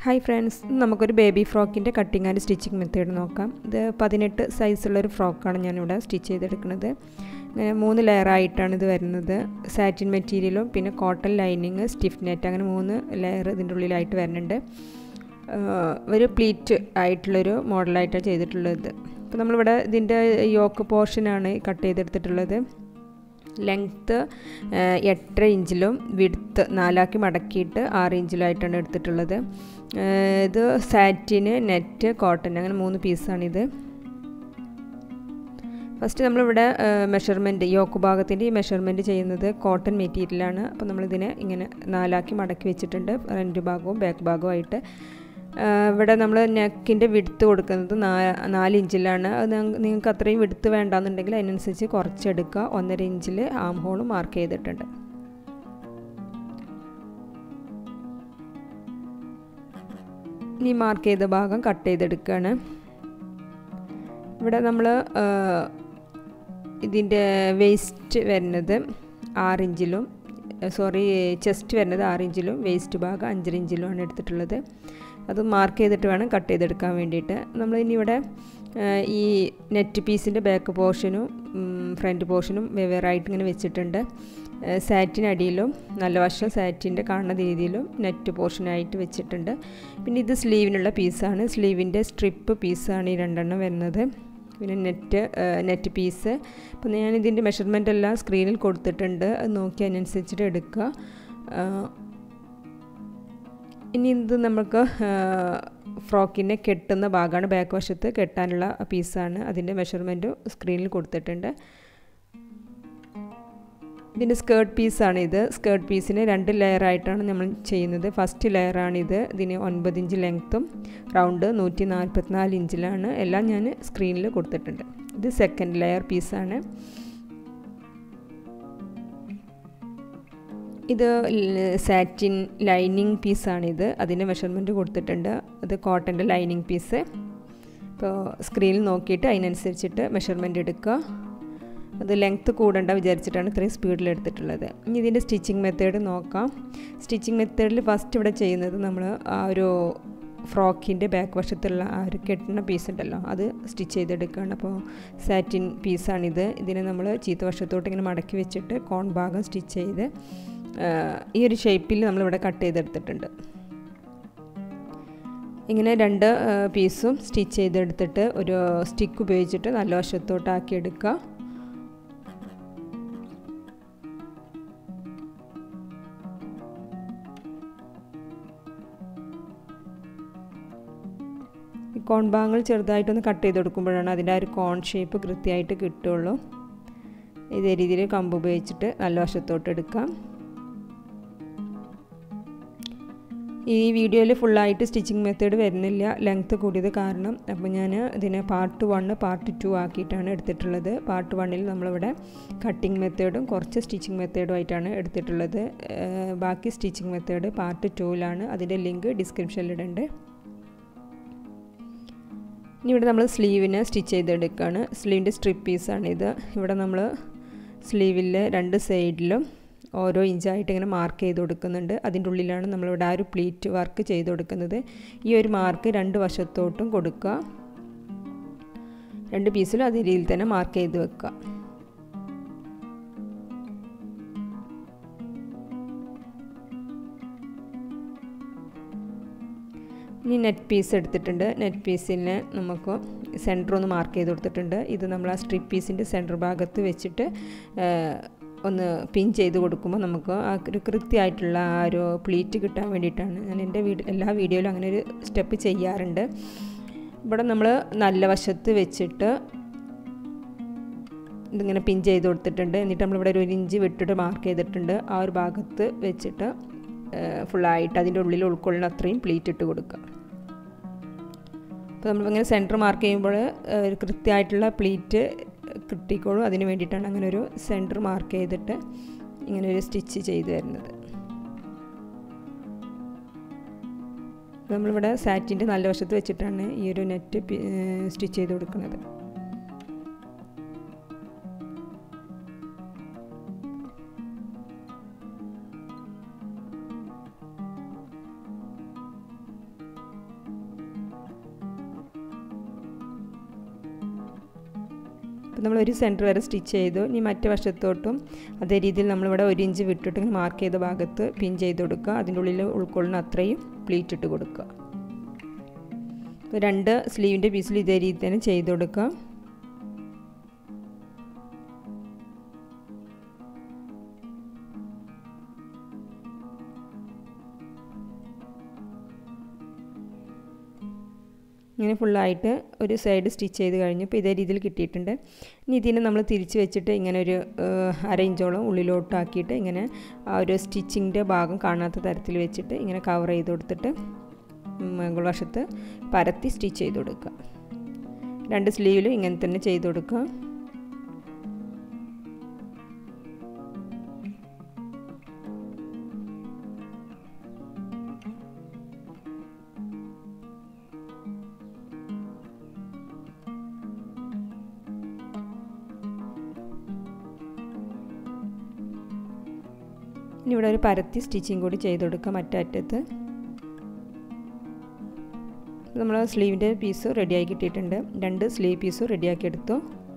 Hi friends, നമുക്കൊരു baby ഫ്രോക്കിൻ്റെ cutting and stitching method നോക്കാം. ഇത് 18 സൈസുള്ളൊരു ഫ്രോക്കാണ് ഞാനിവിടെ സ്റ്റിച്ച് ചെയ്തെടുക്കുന്നത്. 3 ലെയറായിട്ടാണ് ഇത് വരുന്നത്. സാറ്റിൻ മെറ്റീരിയലും പിന്നെ കോട്ടൺ ലൈനിങ്, സ്റ്റിഫ് നെറ്റ്, അങ്ങനെ 3 ലെയർ ഇതിൻ്റെ ഉള്ളിലായിട്ട് വരുന്നുണ്ട്. ഒരു പ്ലീറ്റ് ആയിട്ടുള്ളൊരു മോഡലായിട്ടാണ് ചെയ്തിട്ടുള്ളത്. അപ്പോൾ നമ്മളിവിടെ ഇതിൻ്റെ യോക്ക് പോർഷനാണ് കട്ട് ചെയ്തെടുത്തിട്ടുള്ളത്. ലെങ്ത്ത് 8.5 ഇഞ്ചിലും വിഡ്ത്ത് 4 ആക്കി മടക്കിയിട്ട് 6 ഇഞ്ചിലായിട്ടാണ് എടുത്തിട്ടുള്ളത്. ഇത് സാറ്റിന്, നെറ്റ്, കോട്ടൺ, അങ്ങനെ 3 പീസാണിത്. ഫസ്റ്റ് നമ്മളിവിടെ മെഷർമെൻറ്റ്, യോക്ക് ഭാഗത്തിൻ്റെ ഈ മെഷർമെൻറ്റ് ചെയ്യുന്നത് കോട്ടൺ മെറ്റീരിയലാണ്. അപ്പോൾ നമ്മളിതിനെ ഇങ്ങനെ 4 ആക്കി മടക്കി വെച്ചിട്ടുണ്ട്, ഫ്രണ്ട് ഭാഗവും ബാക്ക് ഭാഗവുമായിട്ട്. ഇവിടെ നമ്മൾ നെക്കിൻ്റെ വിഡ്ത്ത് കൊടുക്കുന്നത് 4 ഇഞ്ചിലാണ്. അത് നിങ്ങൾക്ക് അത്രയും വിഡ്ത്ത് വേണ്ടാന്നുണ്ടെങ്കിൽ അതിനനുസരിച്ച് കുറച്ചെടുക്കുക. 1.5 ഇഞ്ചിൽ ആം ഹോൾ മാർക്ക് ചെയ്തിട്ടുണ്ട്. ഇനി മാർക്ക് ചെയ്ത ഭാഗം കട്ട് ചെയ്തെടുക്കുകയാണ്. ഇവിടെ നമ്മൾ ഇതിൻ്റെ വേസ്റ്റ് വരുന്നത് 6 ഇഞ്ചിലും, ചെസ്റ്റ് വരുന്നത് 6 ഇഞ്ചിലും, വേസ്റ്റ് ഭാഗം 5.5 ഇഞ്ചിലുമാണ് എടുത്തിട്ടുള്ളത്. അത് മാർക്ക് ചെയ്തിട്ട് വേണം കട്ട് ചെയ്തെടുക്കാൻ വേണ്ടിയിട്ട്. നമ്മളിനി ഇവിടെ ഈ നെറ്റ് പീസിൻ്റെ ബാക്ക് പോർഷനും ഫ്രണ്ട് പോർഷനും വെവ്വേറായിട്ട് ഇങ്ങനെ വെച്ചിട്ടുണ്ട്. സാറ്റിൻ അടിയിലും നല്ല വശം സാറ്റിൻ്റെ കാണുന്ന രീതിയിലും നെറ്റ് പോർഷനായിട്ട് വെച്ചിട്ടുണ്ട്. പിന്നെ ഇത് സ്ലീവിനുള്ള പീസാണ്. സ്ലീവിൻ്റെ സ്ട്രിപ്പ് പീസാണ് ഈ 2 എണ്ണം വരുന്നത്. പിന്നെ നെറ്റ് പീസ്. അപ്പോൾ ഞാനിതിൻ്റെ മെഷർമെൻ്റ് എല്ലാം സ്ക്രീനിൽ കൊടുത്തിട്ടുണ്ട്. അത് നോക്കി അതിനനുസരിച്ചിട്ട് എടുക്കുക. ഇനി ഇത് നമുക്ക് ഫ്രോക്കിനെ കെട്ടുന്ന ഭാഗമാണ്, ബാക്ക് വശത്ത് കെട്ടാനുള്ള പീസാണ്. അതിൻ്റെ മെഷർമെൻറ്റും സ്ക്രീനിൽ കൊടുത്തിട്ടുണ്ട്. ഇതിൻ്റെ സ്കേർട്ട് പീസാണ് ഇത്. സ്കേർട്ട് പീസിന് 2 ലെയറായിട്ടാണ് നമ്മൾ ചെയ്യുന്നത്. ഫസ്റ്റ് ലെയറാണിത്. ഇതിന് 9 ഇഞ്ച് ലെങ്ത്തും റൗണ്ട് 144 ഇഞ്ചിലാണ്. എല്ലാം ഞാൻ സ്ക്രീനിൽ കൊടുത്തിട്ടുണ്ട്. ഇത് സെക്കൻഡ് ലെയർ പീസാണ്. ഇത് സാറ്റിൻ ലൈനിങ് പീസാണിത്. അതിൻ്റെ മെഷർമെൻറ്റ് കൊടുത്തിട്ടുണ്ട്. അത് കോട്ടൻ്റെ ലൈനിങ് പീസ്. ഇപ്പോൾ സ്ക്രീനിൽ നോക്കിയിട്ട് അതിനനുസരിച്ചിട്ട് മെഷർമെൻറ്റ് എടുക്കുക. അത് ലെങ്ത്ത് കൂടണ്ട വിചാരിച്ചിട്ടാണ് ഇത്രയും സ്പീഡിൽ എടുത്തിട്ടുള്ളത്. ഇനി ഇതിൻ്റെ സ്റ്റിച്ചിങ് മെത്തേഡ് നോക്കാം. സ്റ്റിച്ചിങ് മെത്തേഡിൽ ഫസ്റ്റ് ഇവിടെ ചെയ്യുന്നത് നമ്മൾ ആ ഒരു ഫ്രോക്കിൻ്റെ ബാക്ക് വശത്തുള്ള ആ ഒരു കെട്ടുന്ന പീസ് ഉണ്ടല്ലോ, അത് സ്റ്റിച്ച് ചെയ്തെടുക്കുകയാണ്. അപ്പോൾ സാറ്റിൻ പീസാണിത്. ഇതിനെ നമ്മൾ ചീത്ത വശത്തോട്ട് ഇങ്ങനെ മടക്കി വെച്ചിട്ട് കോൺ ഭാഗം സ്റ്റിച്ച് ചെയ്ത് ഈ ഒരു ഷേപ്പിൽ നമ്മളിവിടെ കട്ട് ചെയ്തെടുത്തിട്ടുണ്ട്. ഇങ്ങനെ 2 പീസും സ്റ്റിച്ച് ചെയ്തെടുത്തിട്ട് ഒരു സ്റ്റിക്ക് ഉപയോഗിച്ചിട്ട് നല്ല വശത്തോട്ടാക്കി എടുക്കുക. ഈ കോൺ ഭാഗങ്ങൾ ചെറുതായിട്ടൊന്ന് കട്ട് ചെയ്ത് കൊടുക്കുമ്പോഴാണ് അതിൻ്റെ ആ ഒരു കോൺ ഷേപ്പ് കൃത്യമായിട്ട് കിട്ടുള്ളൂ. ഇതേ രീതിയിൽ കമ്പ് ഉപയോഗിച്ചിട്ട് നല്ല വശത്തോട്ട് എടുക്കാം. ഈ വീഡിയോയിൽ ഫുള്ളായിട്ട് സ്റ്റിച്ചിങ് മെത്തേഡ് വരുന്നില്ല, ലെങ്ത്ത് കൂടിയത് കാരണം. അപ്പോൾ ഞാൻ ഇതിനെ പാർട്ട് 1, പാർട്ട് 2 ആക്കിയിട്ടാണ് എടുത്തിട്ടുള്ളത്. പാർട്ട് 1ൽ നമ്മളിവിടെ കട്ടിങ് മെത്തേഡും കുറച്ച് സ്റ്റിച്ചിങ് മെത്തേഡും ആയിട്ടാണ് എടുത്തിട്ടുള്ളത്. ബാക്കി സ്റ്റിച്ചിങ് മെത്തേഡ് പാർട്ട് 2ലാണ്. അതിൻ്റെ ലിങ്ക് ഡിസ്ക്രിപ്ഷനിൽ ഇടുന്നുണ്ട്. ഇനി ഇവിടെ നമ്മൾ സ്ലീവിനെ സ്റ്റിച്ച് ചെയ്തെടുക്കുകയാണ്. സ്ലീവിൻ്റെ സ്ട്രിപ്പ് പീസാണിത്. ഇവിടെ നമ്മൾ സ്ലീവിലെ 2 സൈഡിലും ഓരോ ഇഞ്ചായിട്ട് ഇങ്ങനെ മാർക്ക് ചെയ്ത് കൊടുക്കുന്നുണ്ട്. അതിൻ്റെ ഉള്ളിലാണ് നമ്മളിവിടെ ആ ഒരു പ്ലീറ്റ് വർക്ക് ചെയ്ത് കൊടുക്കുന്നത്. ഈ ഒരു മാർക്ക് 2 വശത്തോട്ടും കൊടുക്കുക. 2 പീസിലും അതേ രീതിയിൽ തന്നെ മാർക്ക് ചെയ്ത് വെക്കുക. ഇനി നെറ്റ് പീസ് എടുത്തിട്ടുണ്ട്. നെറ്റ് പീസിനെ നമുക്ക് സെൻറ്റർ ഒന്ന് മാർക്ക് ചെയ്ത് കൊടുത്തിട്ടുണ്ട്. ഇത് നമ്മൾ ആ സ്ട്രിപ്പ് പീസിൻ്റെ സെൻറ്റർ ഭാഗത്ത് വെച്ചിട്ട് ഒന്ന് പിൻ ചെയ്ത് കൊടുക്കുമ്പോൾ നമുക്ക് ആ ഒരു കൃത്യമായിട്ടുള്ള ആ ഒരു പ്ലീറ്റ് കിട്ടാൻ വേണ്ടിയിട്ടാണ്. ഞാൻ എൻ്റെ എല്ലാ വീഡിയോയിലും അങ്ങനെ ഒരു സ്റ്റെപ്പ് ചെയ്യാറുണ്ട്. ഇവിടെ നമ്മൾ നല്ല വശത്ത് വെച്ചിട്ട് ഇതിങ്ങനെ പിൻ ചെയ്ത് കൊടുത്തിട്ടുണ്ട്. എന്നിട്ട് നമ്മളിവിടെ ഒരു 1 ഇഞ്ച് വിട്ടിട്ട് മാർക്ക് ചെയ്തിട്ടുണ്ട്. ആ ഒരു ഭാഗത്ത് വെച്ചിട്ട് ഫുള്ളായിട്ട് അതിൻ്റെ ഉള്ളിൽ ഉൾക്കൊള്ളുന്ന അത്രയും പ്ലീറ്റ് ഇട്ട് കൊടുക്കുക. അപ്പോൾ നമ്മളിങ്ങനെ സെൻറ്റർ മാർക്ക് ചെയ്യുമ്പോൾ ഒരു കൃത്യമായിട്ടുള്ള പ്ലീറ്റ് കിട്ടിക്കോളും. അതിന് വേണ്ടിയിട്ടാണ് അങ്ങനെ ഒരു സെൻറ്റർ മാർക്ക് ചെയ്തിട്ട് ഇങ്ങനെ ഒരു സ്റ്റിച്ച് ചെയ്ത് വരുന്നത്. നമ്മളിവിടെ സാറ്റിൻ്റെ നല്ല വശത്ത് വെച്ചിട്ടാണ് ഈ ഒരു നെറ്റ് സ്റ്റിച്ച് ചെയ്ത് കൊടുക്കുന്നത്. അപ്പോൾ നമ്മൾ ഒരു സെൻറ്റർ വരെ സ്റ്റിച്ച് ചെയ്തു. ഇനി മറ്റേ വശത്തോട്ടും അതേ രീതിയിൽ നമ്മളിവിടെ 1 ഇഞ്ച് വിട്ടിട്ട് മാർക്ക് ചെയ്ത ഭാഗത്ത് പിൻ ചെയ്ത് കൊടുക്കുക. അതിൻ്റെ ഉള്ളിൽ ഉൾക്കൊള്ളുന്ന അത്രയും പ്ലീറ്റ് ഇട്ട് കൊടുക്കുക. അപ്പോൾ 2 സ്ലീവിൻ്റെ പീസിൽ ഇതേ രീതി തന്നെ ചെയ്ത് കൊടുക്കുക. ഇങ്ങനെ ഫുള്ളായിട്ട് ഒരു സൈഡ് സ്റ്റിച്ച് ചെയ്ത് കഴിഞ്ഞു. ഇപ്പോൾ ഇതേ രീതിയിൽ കിട്ടിയിട്ടുണ്ട്. ഇനി ഇതിനെ നമ്മൾ തിരിച്ച് വെച്ചിട്ട് ഇങ്ങനെ ഒരു 1/2 ഇഞ്ചോളം ഉള്ളിലോട്ടാക്കിയിട്ട് ഇങ്ങനെ ആ ഒരു സ്റ്റിച്ചിങ്ങിൻ്റെ ഭാഗം കാണാത്ത തരത്തിൽ വെച്ചിട്ട് ഇങ്ങനെ കവർ ചെയ്ത് കൊടുത്തിട്ട് മുകൾ വശത്ത് പരത്തി സ്റ്റിച്ച് ചെയ്ത് കൊടുക്കുക. 2 സ്ലീവിലും ഇങ്ങനെ തന്നെ ചെയ്ത് കൊടുക്കുക. ഇനി ഇവിടെ ഒരു പരത്തി സ്റ്റിച്ചിങ് കൂടി ചെയ്ത് കൊടുക്കുക മറ്റേ അറ്റത്ത്. നമ്മൾ സ്ലീവിൻ്റെ പീസ് റെഡിയാക്കി കിട്ടിയിട്ടുണ്ട്. 2 സ്ലീവ് പീസും റെഡിയാക്കി എടുത്തു.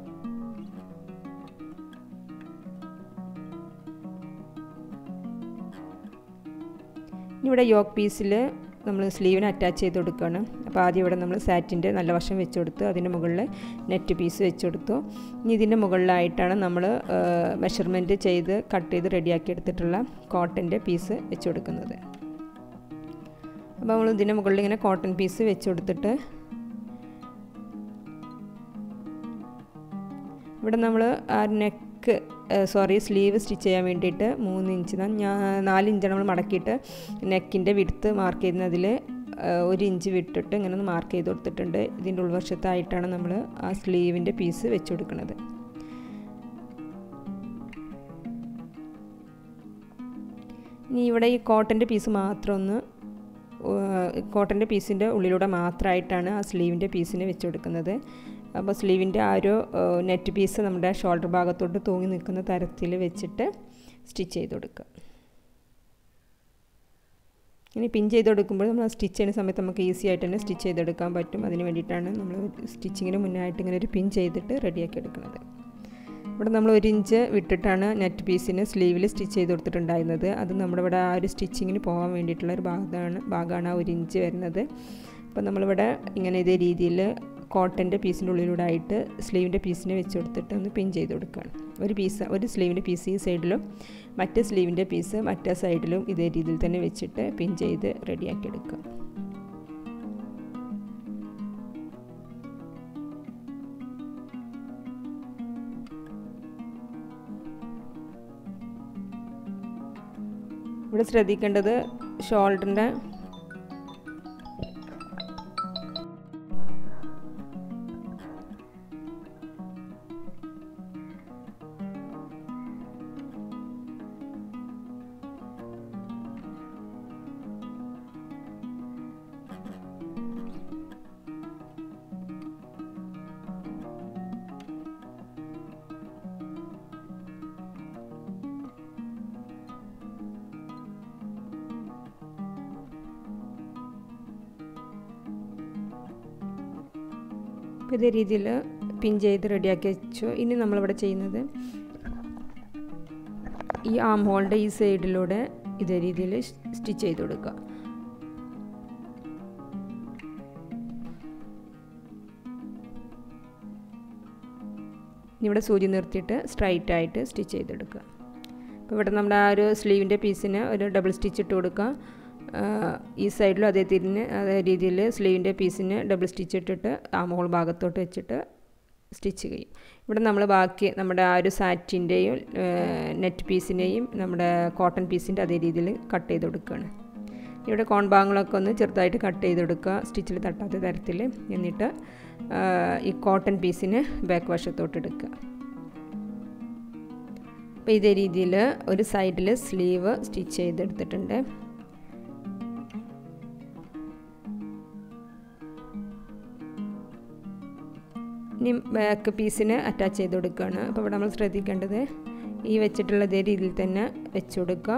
ഇനി ഇവിടെ യോക്ക് പീസിൽ നമ്മൾ സ്ലീവിന് അറ്റാച്ച് ചെയ്ത് കൊടുക്കുകയാണ്. അപ്പോൾ ആദ്യം ഇവിടെ നമ്മൾ സാറ്റിൻ്റെ നല്ല വശം വെച്ച് കൊടുത്തു. അതിൻ്റെ മുകളിൽ നെറ്റ് പീസ് വെച്ച് കൊടുത്തു. ഇനി ഇതിൻ്റെ മുകളിലായിട്ടാണ് നമ്മൾ മെഷർമെൻറ്റ് ചെയ്ത് കട്ട് ചെയ്ത് റെഡിയാക്കി എടുത്തിട്ടുള്ള കോട്ടൻ്റെ പീസ് വെച്ച് കൊടുക്കുന്നത്. അപ്പോൾ നമ്മൾ ഇതിൻ്റെ മുകളിൽ ഇങ്ങനെ കോട്ടൺ പീസ് വെച്ച് കൊടുത്തിട്ട് ഇവിടെ നമ്മൾ ആ സ്ലീവ് സ്റ്റിച്ച് ചെയ്യാൻ വേണ്ടിയിട്ട് 3 ഇഞ്ച് 4 ഇഞ്ചാണ് നമ്മൾ മടക്കിയിട്ട് നെക്കിൻ്റെ വിഡ്ത്ത് മാർക്ക് ചെയ്യുന്നതിൽ 1 ഇഞ്ച് വിട്ടിട്ട് ഇങ്ങനെ ഒന്ന് മാർക്ക് ചെയ്ത് കൊടുത്തിട്ടുണ്ട്. ഇതിൻ്റെ ഉൾവശത്തായിട്ടാണ് നമ്മൾ ആ സ്ലീവിൻ്റെ പീസ് വെച്ച് കൊടുക്കുന്നത്. ഇനി ഇവിടെ ഈ കോട്ടൻ്റെ പീസ് മാത്രം ഒന്ന് കോട്ടൻ്റെ പീസിൻ്റെ ഉള്ളിലൂടെ മാത്രമായിട്ടാണ് ആ സ്ലീവിൻ്റെ പീസിനെ വെച്ച് കൊടുക്കുന്നത്. അപ്പോൾ സ്ലീവിൻ്റെ ആ ഒരു നെറ്റ് പീസ് നമ്മുടെ ഷോൾഡർ ഭാഗത്തോട്ട് തൂങ്ങി നിൽക്കുന്ന തരത്തിൽ വെച്ചിട്ട് സ്റ്റിച്ച് ചെയ്ത് കൊടുക്കുക. ഇനി പിൻ ചെയ്ത് കൊടുക്കുമ്പോൾ നമ്മൾ സ്റ്റിച്ച് ചെയ്യുന്ന സമയത്ത് നമുക്ക് ഈസി ആയിട്ട് തന്നെ സ്റ്റിച്ച് ചെയ്തെടുക്കാൻ പറ്റും. അതിന് വേണ്ടിയിട്ടാണ് നമ്മൾ സ്റ്റിച്ചിങ്ങിന് മുന്നായിട്ട് ഇങ്ങനെ ഒരു പിൻ ചെയ്തിട്ട് റെഡിയാക്കി എടുക്കുന്നത്. ഇവിടെ നമ്മൾ 1 ഇഞ്ച് വിട്ടിട്ടാണ് നെറ്റ് പീസിന് സ്ലീവിൽ സ്റ്റിച്ച് ചെയ്ത് കൊടുത്തിട്ടുണ്ടായിരുന്നത്. അത് നമ്മുടെ ഇവിടെ ആ ഒരു സ്റ്റിച്ചിങ്ങിന് പോകാൻ വേണ്ടിയിട്ടുള്ള ഒരു ഭാഗമാണ് ആ 1 ഇഞ്ച് വരുന്നത്. അപ്പോൾ നമ്മളിവിടെ ഇങ്ങനെ ഇതേ രീതിയിൽ കോട്ടൻ്റെ പീസിൻ്റെ ഉള്ളിലൂടെ ആയിട്ട് സ്ലീവിൻ്റെ പീസിനെ വെച്ച് കൊടുത്തിട്ട് ഒന്ന് പിൻ ചെയ്ത് കൊടുക്കുകയാണ്. ഒരു സ്ലീവിൻ്റെ പീസ് ഈ സൈഡിലും മറ്റേ സ്ലീവിൻ്റെ പീസ് മറ്റേ സൈഡിലും ഇതേ രീതിയിൽ തന്നെ വെച്ചിട്ട് പിൻ ചെയ്ത് റെഡിയാക്കി എടുക്കുക. ഇവിടെ ശ്രദ്ധിക്കേണ്ടത് ഷോൾഡറിൻ്റെ ഇതേ രീതിയിൽ പിൻ ചെയ്ത് റെഡിയാക്കി വെച്ചു. ഇനി നമ്മളിവിടെ ചെയ്യുന്നത് ഈ ആം ഹോളിൻ്റെ ഈ സൈഡിലൂടെ ഇതേ രീതിയിൽ സ്റ്റിച്ച് ചെയ്ത് കൊടുക്കുക. ഇവിടെ സൂചി നിർത്തിയിട്ട് സ്ട്രൈറ്റ് ആയിട്ട് സ്റ്റിച്ച് ചെയ്തെടുക്കുക. അപ്പോൾ ഇവിടെ നമ്മുടെ ആ ഒരു സ്ലീവിൻ്റെ പീസിന് ഒരു ഡബിൾ സ്റ്റിച്ച് ഇട്ട് കൊടുക്കുക. ഈ സൈഡിലും അതേ രീതിയിൽ സ്ലീവിൻ്റെ പീസിന് ഡബിൾ സ്റ്റിച്ച് ഇട്ടിട്ട് ആ മുകൾ ഭാഗത്തോട്ട് വെച്ചിട്ട് സ്റ്റിച്ച് ചെയ്യും. ഇവിടെ നമ്മൾ ബാക്കി നമ്മുടെ ആ ഒരു സാറ്റിൻ്റെയും നെറ്റ് പീസിൻ്റെയും നമ്മുടെ കോട്ടൺ പീസിൻ്റെ അതേ രീതിയിൽ കട്ട് ചെയ്ത് കൊടുക്കുകയാണ്. ഇവിടെ കോൺഭാഗങ്ങളൊക്കെ ഒന്ന് ചെറുതായിട്ട് കട്ട് ചെയ്ത് കൊടുക്കുക സ്റ്റിച്ചിൽ തട്ടാത്ത തരത്തിൽ. എന്നിട്ട് ഈ കോട്ടൺ പീസിന് ബാക്ക് വശത്തോട്ട് എടുക്കുക. അപ്പോൾ ഇതേ രീതിയിൽ ഒരു സൈഡിൽ സ്ലീവ് സ്റ്റിച്ച് ചെയ്തെടുത്തിട്ടുണ്ട്. ഇനി ബാക്ക് പീസിന് അറ്റാച്ച് ചെയ്ത് കൊടുക്കുകയാണ്. അപ്പോൾ ഇവിടെ നമ്മൾ ശ്രദ്ധിക്കേണ്ടത് ഈ വെച്ചിട്ടുള്ള ഇതേ രീതിയിൽ തന്നെ വെച്ച് കൊടുക്കുക.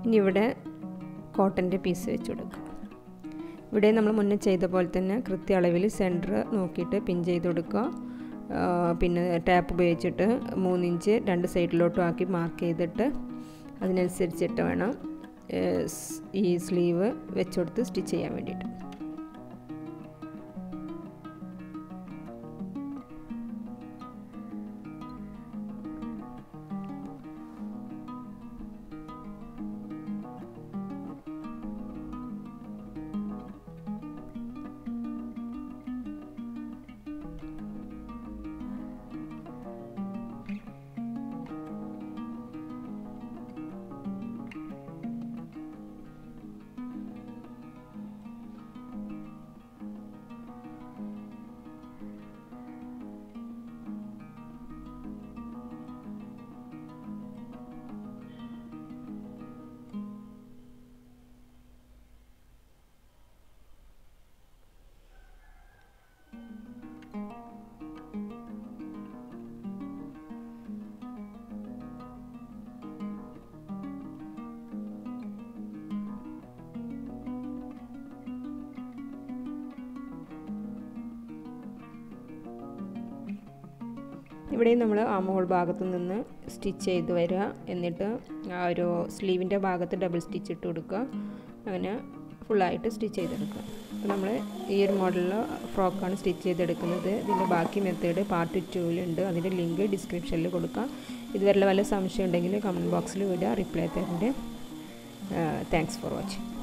ഇനി ഇവിടെ കോട്ടൻ്റെ പീസ് വെച്ച് കൊടുക്കുക. ഇവിടെ നമ്മൾ മുന്നേ ചെയ്ത പോലെ തന്നെ കൃത്യ അളവിൽ സെൻറ്റർ നോക്കിയിട്ട് പിൻ ചെയ്ത് കൊടുക്കുക. പിന്നെ ടാപ്പ് ഉപയോഗിച്ചിട്ട് 3 ഇഞ്ച് 2 സൈഡിലോട്ടും ആക്കി മാർക്ക് ചെയ്തിട്ട് അതിനനുസരിച്ചിട്ട് വേണം ഈ സ്ലീവ് വെച്ചുകൊടുത്ത് സ്റ്റിച്ച് ചെയ്യാൻ വേണ്ടിയിട്ട്. ഇവിടെ നമ്മൾ ആ മുകൾ ഭാഗത്തു നിന്ന് സ്റ്റിച്ച് ചെയ്ത് വരിക. എന്നിട്ട് ആ ഒരു സ്ലീവിൻ്റെ ഭാഗത്ത് ഡബിൾ സ്റ്റിച്ച് ഇട്ട് കൊടുക്കുക. അങ്ങനെ ഫുള്ളായിട്ട് സ്റ്റിച്ച് ചെയ്തെടുക്കുക. അപ്പോൾ നമ്മൾ ഈ ഒരു മോഡലിൽ ഫ്രോക്കാണ് സ്റ്റിച്ച് ചെയ്തെടുക്കുന്നത്. ഇതിൻ്റെ ബാക്കി മെത്തേഡ് പാർട്ട് 2-ലുണ്ട്. അതിൻ്റെ ലിങ്ക് ഡിസ്ക്രിപ്ഷനിൽ കൊടുക്കാം. ഇതുവരെ വല്ല സംശയം ഉണ്ടെങ്കിൽ കമൻറ്റ് ബോക്സിൽ വിടുക, റിപ്ലൈ തരുന്നുണ്ട്. Thanks for watching.